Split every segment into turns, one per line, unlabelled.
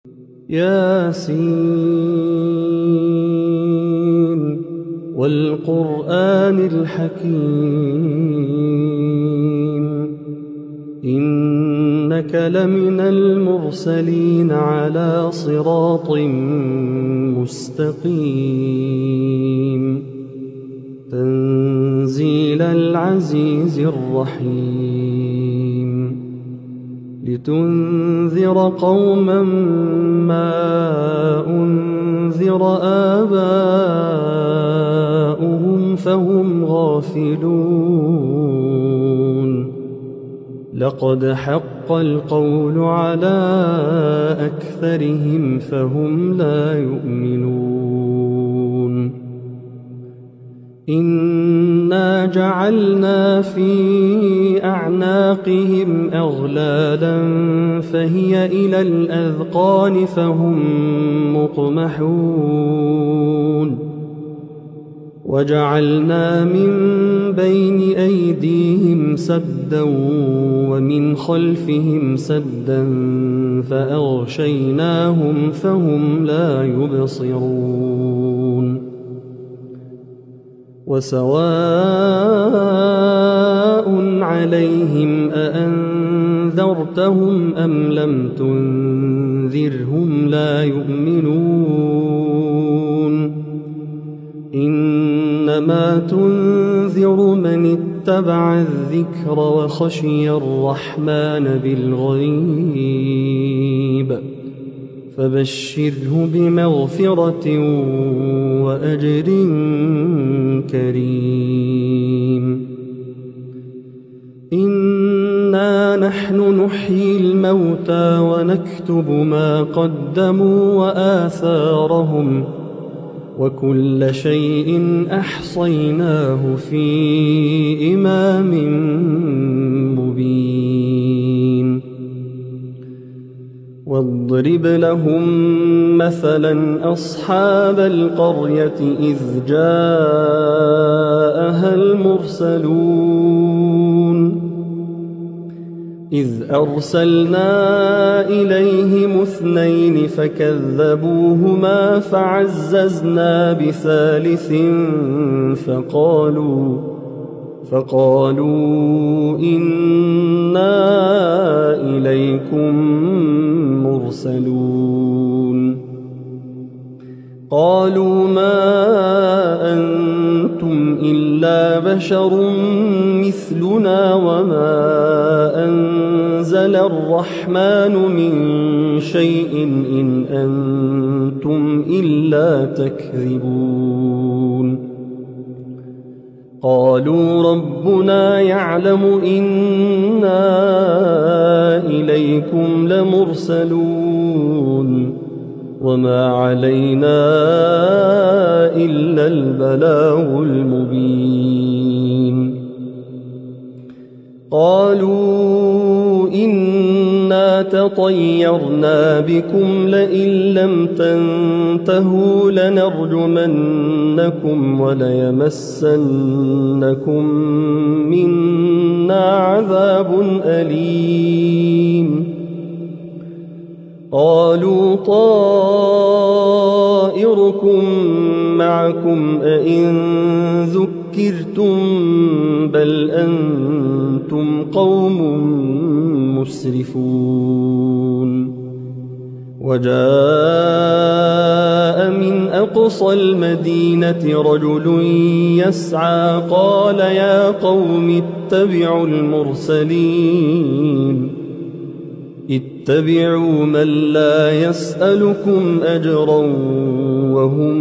ياسين والقرآن الحكيم إنك لمن المرسلين على صراط مستقيم تنزيل العزيز الرحيم لتنذر قوما ما أنذر آباؤهم فهم غافلون لقد حق القول على أكثرهم فهم لا يؤمنون إنا جعلنا في أعناقهم أغلالا فهي إلى الأذقان فهم مقمحون وجعلنا من بين أيديهم سدا ومن خلفهم سدا فأغشيناهم فهم لا يبصرون وسواء عليهم أأنذرتهم أم لم تنذرهم لا يؤمنون إنما تنذر من اتبع الذكر وخشي الرحمن بالغيب فبشره بمغفرة وأجر كريم إنا نحن نحيي الموتى ونكتب ما قدموا وآثارهم وكل شيء أحصيناه في إمام مبين واضرب لهم مثلا أصحاب القرية إذ جاءها المرسلون إذ أرسلنا إليهم اثنين فكذبوهما فعززنا بثالث فقالوا إنا إليكم مرسلون قالوا ما أنتم إلا بشر مثلنا وما أنزل الرحمن من شيء إن أنتم إلا تكذبون قالوا ربنا يعلم إنا إليكم لمرسلون وما علينا إلا البلاغ المبين قالوا إنا تطيرنا بكم لئن لم تنتهوا لنرجمنكم وليمسنكم منا عذاب أليم قالوا طائركم معكم أئن ذكرتم بل أنتم قوم مسرفون وجاء من أقصى المدينة رجل يسعى قال يا قوم اتبعوا المرسلين اتبعوا من لا يسألكم أجرا وهم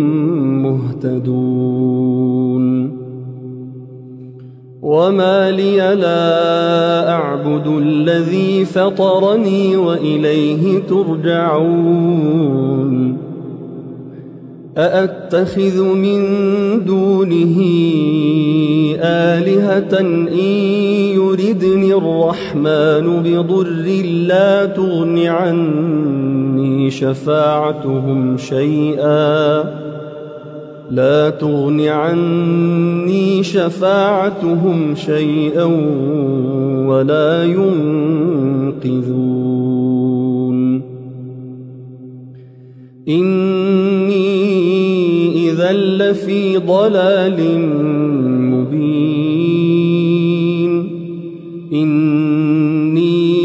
مهتدون وما لي لا أعبد الذي فطرني وإليه ترجعون أأتخذ من دونه آلهة إن يردني الرحمن بضر لا تغن عني شفاعتهم شيئا ولا ينقذون إني إذا لفي ضلال مبين إني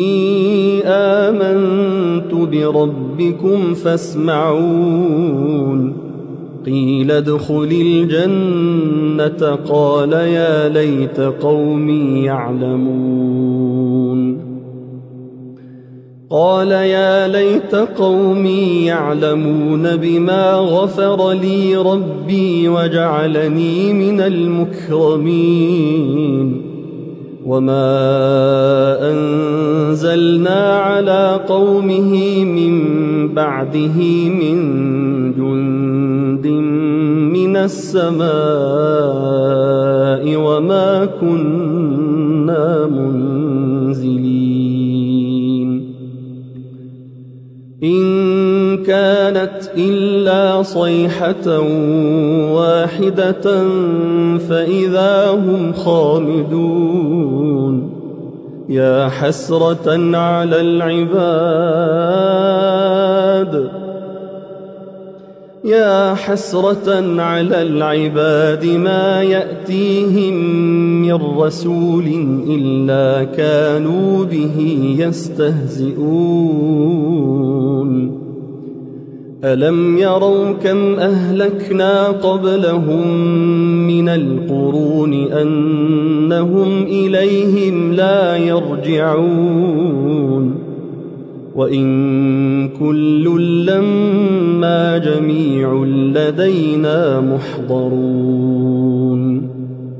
آمنت بربكم فاسمعون قيل ادخل الجنة قال يا ليت قومي يعلمون قال يا ليت قومي يعلمون بما غفر لي ربي وجعلني من المكرمين وما أنزلنا على قومه من بعده من جند من السماء وما كنا منزلين إن كانت إلا صيحة واحدة فإذا هم خامدون يا حسرة على العباد ما يأتيهم من رسول إلا كانوا به يستهزئون ألم يروا كم أهلكنا قبلهم من القرون أنهم إليهم لا يرجعون وإن كل لما جميع لدينا محضرون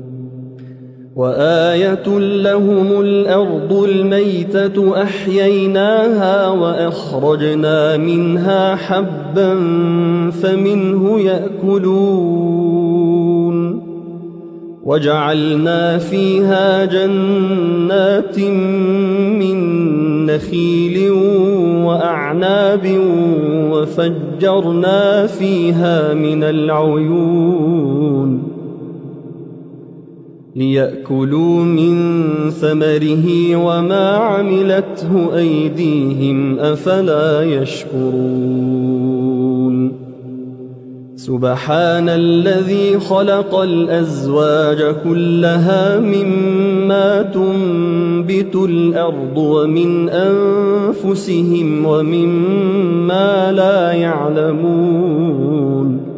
وآية لهم الأرض الميتة أحييناها وأخرجنا منها حبا فمنه يأكلون وجعلنا فيها جنات من نخيل وأعناب وفجرنا فيها من العيون ليأكلوا من ثمره وما عملته أيديهم أفلا يشكرون سبحان الذي خلق الأزواج كلها مما تنبت الأرض ومن أنفسهم ومما لا يعلمون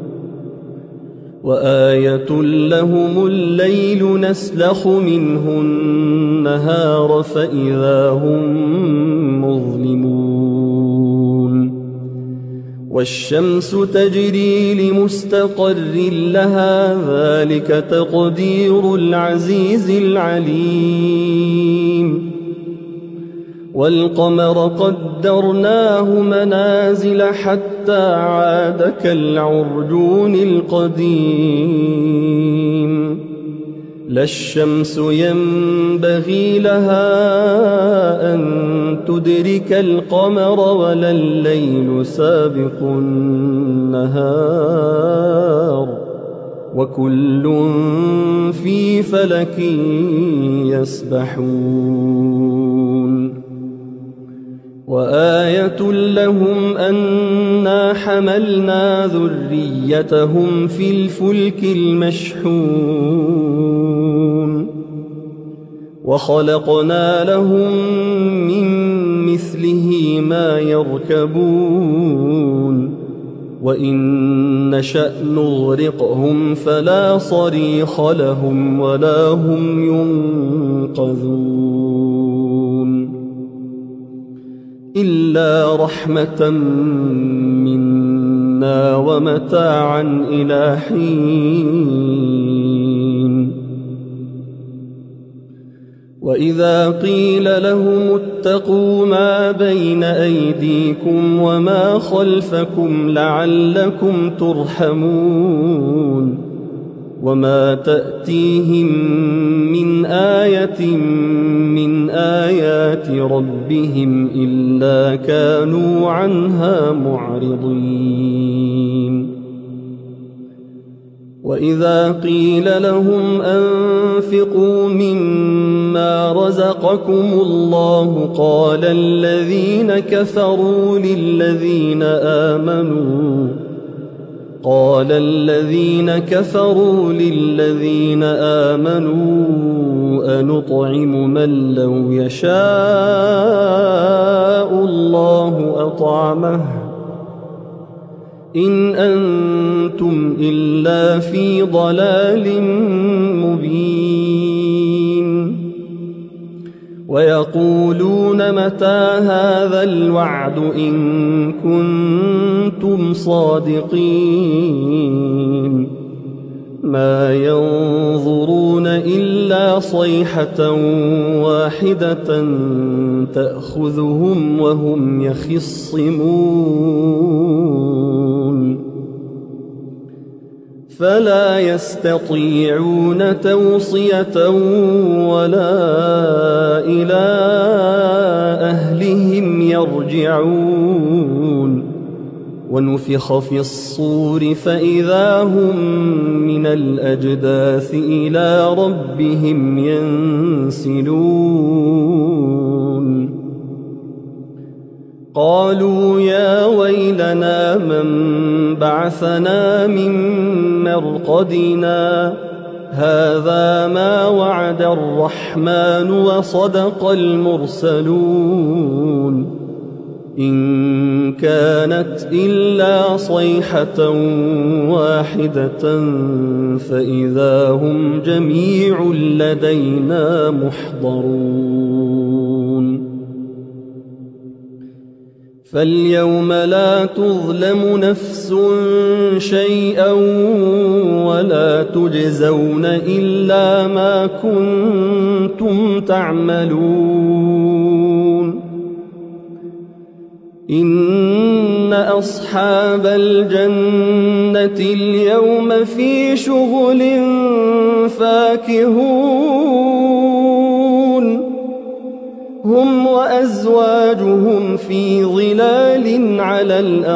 وآية لهم الليل نسلخ منه النهار فإذا هم مظلمون والشمس تجري لمستقر لها ذلك تقدير العزيز العليم والقمر قدرناه منازل حتى عاد كالعرجون القديم لا الشمس ينبغي لها أن تدرك القمر ولا الليل سابق النهار وكل في فلك يسبحون وآية لهم أنا حملنا ذريتهم في الفلك المشحون وخلقنا لهم من مثله ما يركبون وإن نشأ نغرقهم فلا صريخ لهم ولا هم ينقذون إلا رحمة منا ومتاعا إلى حين وإذا قيل لهم اتقوا ما بين أيديكم وما خلفكم لعلكم ترحمون وما تأتيهم من آية من آيات ربهم إلا كانوا عنها معرضين وإذا قيل لهم أنفقوا مما رزقكم الله قال الذين كفروا للذين آمنوا أنطعم من لو يشاء الله أطعمه إن أنتم إلا في ضلال مبين ويقولون متى هذا الوعد إن كنتم صادقين ما ينظرون إلا صيحة واحدة تأخذهم وهم يخصمون فلا يستطيعون توصية ولا إلى أهلهم يرجعون ونفخ في الصور فإذا هم من الأجداث إلى ربهم ينسلون قالوا يا ويلنا من بعثنا من مرقدنا هذا ما وعد الرحمن وصدق المرسلون إن كانت إلا صيحة واحدة فإذا هم جميع لدينا محضرون فاليوم لا تظلم نفس شيئا ولا تجزون إلا ما كنتم تعملون إن أصحاب الجنة اليوم في شغل فاكهون هم وأزواجهم في ظلال على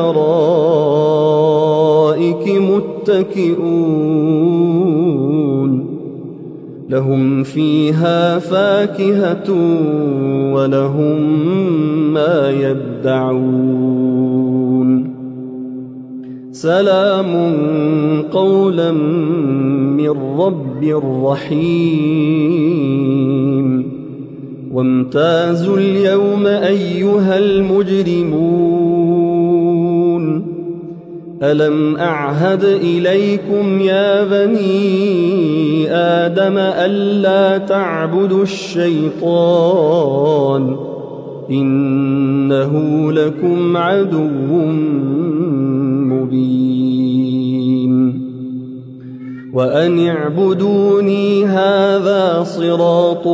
الأرائك متكئون لهم فيها فاكهة ولهم ما يدعون سلام قولا من رب رحيم وامتازوا اليوم أيها المجرمون ألم أعهد إليكم يا بني آدم ألا تعبدوا الشيطان إنه لكم عدو مبين وأن اعبدوني هذا صراط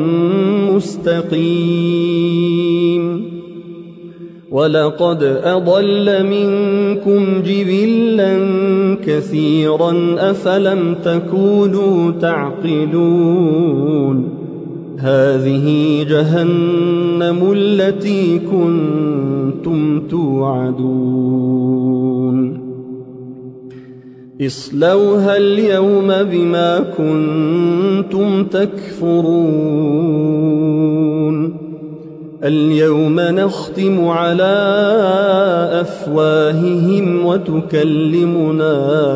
مستقيم ولقد أضل منكم جبلا كثيرا أفلم تكونوا تعقلون هذه جهنم التي كنتم توعدون اصلوها اليوم بما كنتم تكفرون اليوم نختم على أفواههم وتكلمنا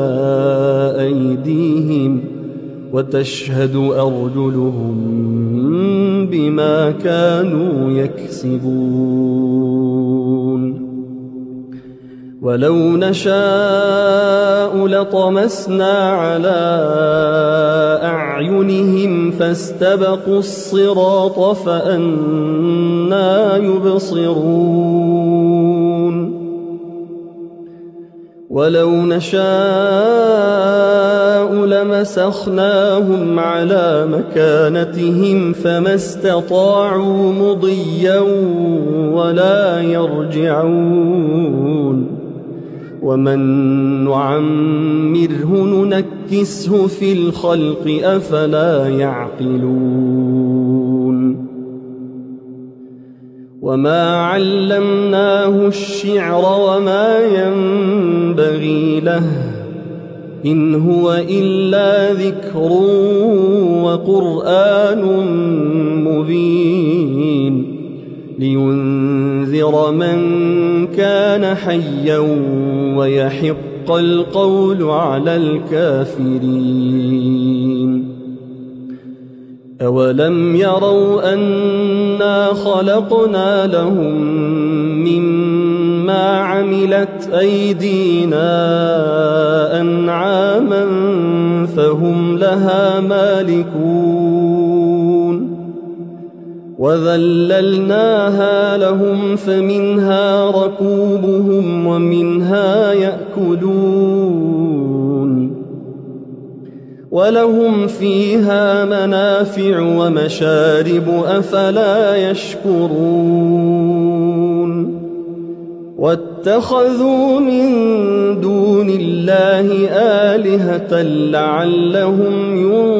أيديهم وتشهد أرجلهم بما كانوا يكسبون ولو نشاء لطمسنا على أعينهم فاستبقوا الصراط فأنى يبصرون ولو نشاء لمسخناهم على مكانتهم فما استطاعوا مضيا ولا يرجعون ومن نعمره ننكسه في الخلق أفلا يعقلون وما علمناه الشعر وما ينبغي له إن هو إلا ذكر وقرآن مبين لينذر من كان حيا ويحق القول على الكافرين. أولم يروا أنا خلقنا لهم مما عملت أيدينا أنعاما فهم لها مالكون وذللناها لهم فمنها ركوبهم ومنها يأكلون ولهم فيها منافع ومشارب أفلا يشكرون واتخذوا من دون الله آلهة لعلهم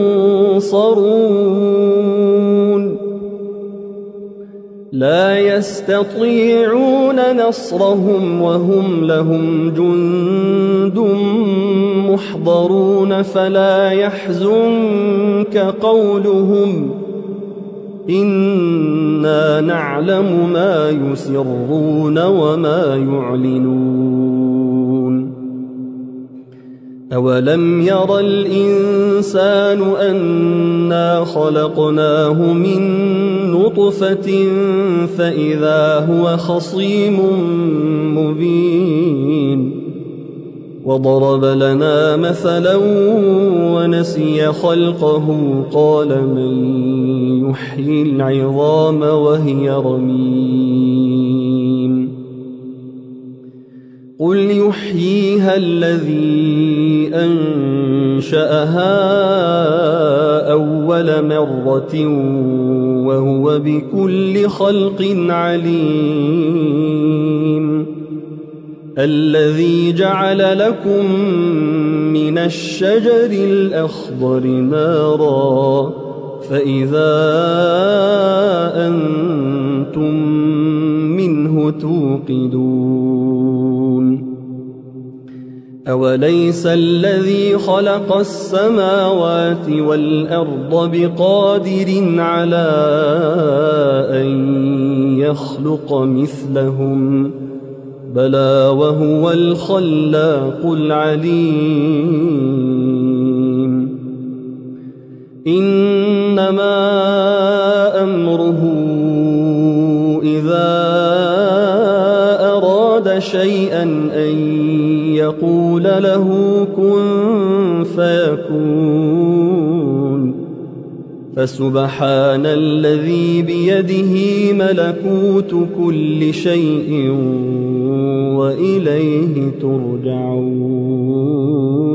ينصرون لا يستطيعون نصرهم وهم لهم جند محضرون فلا يحزنك قولهم إنا نعلم ما يسرون وما يعلنون. أولم ير الإنسان أنا خلقناه من نطفة فإذا هو خصيم مبين وضرب لنا مثلا ونسي خلقه قال من يحيي العظام وهي رميم قل يحييها الذي أنشأها أول مرة وهو بكل خلق عليم الذي جعل لكم من الشجر الأخضر نارا فإذا أنتم منه توقدون أوليس الذي خلق السماوات والأرض بقادر على أن يخلق مثلهم بلى وهو الخلاق العليم إنما أمره إذا أراد شيئا أن يقول له كن فيكون فسبحان الذي بيده ملكوت كل شيء وإليه ترجعون.